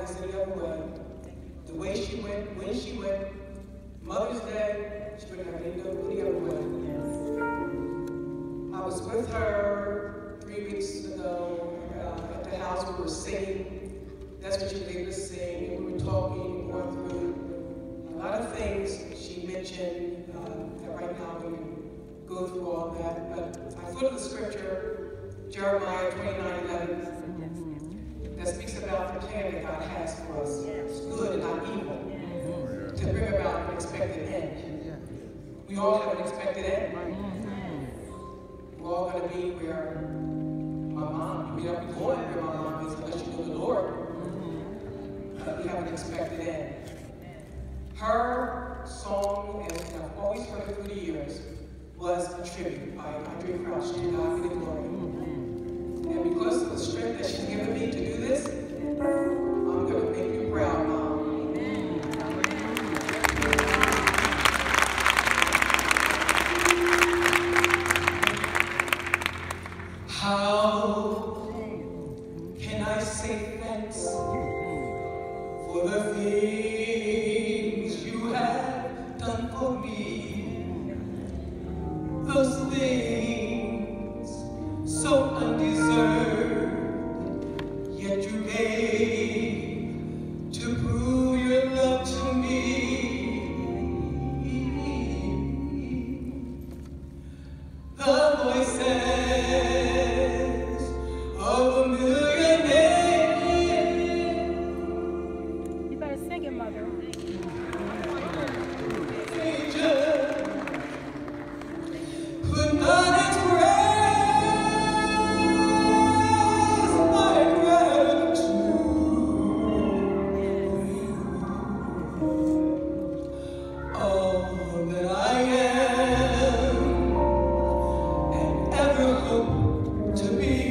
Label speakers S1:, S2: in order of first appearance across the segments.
S1: have this any other way. The way she went, when she went, Mother's Day, she wouldn't have any other way. I was with her 3 weeks ago at the house. We were singing. That's what she was able to sing. And we were talking, going through a lot of things. She mentioned that right now we can go through all that. But I thought of the scripture, Jeremiah 29:11, that speaks about the plan that God has for us. It's good and not evil, to bring about an expected end. We all have an expected end. We're all going to be where my mom, you may not be going where my mom is unless you know the Lord. But we have an expected end. Her song, and I've always heard it through the years, was a tribute by Andre Crouch, to God be the glory. And because of the strength that she's given me to do this, I'm going to make you proud, Mom. How can I say thanks for the things you have done for me? Those things so undeserved, yet you gave to prove your love to me. The voices of a million men.
S2: You better sing it, Mother.
S1: Could not express my gratitude. All that I am and ever hope to be.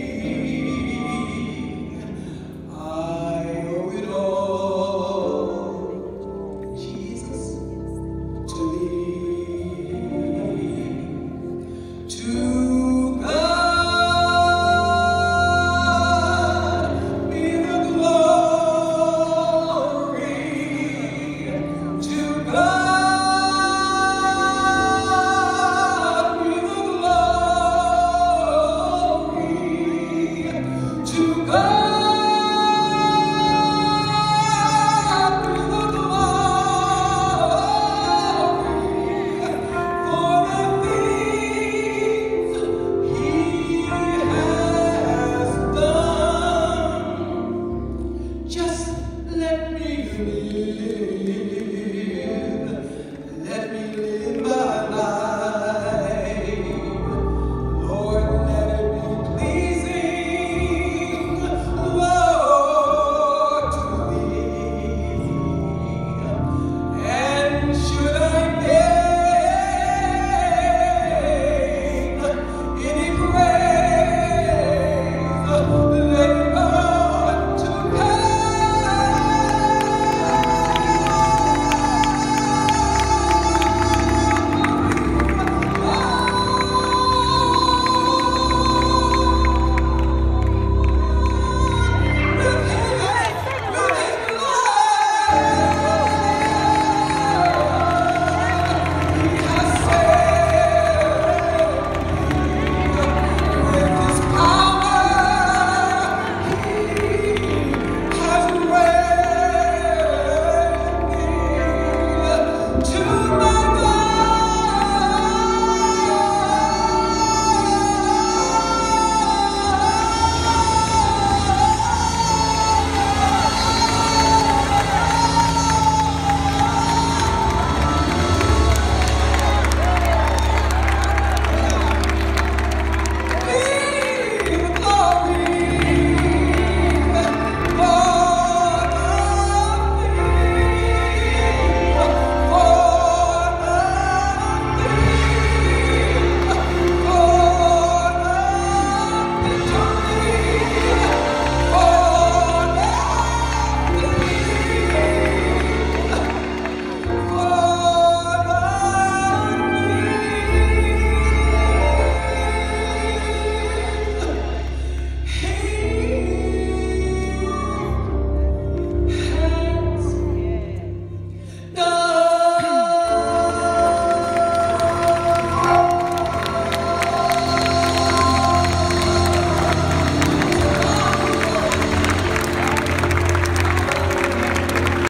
S1: Let me live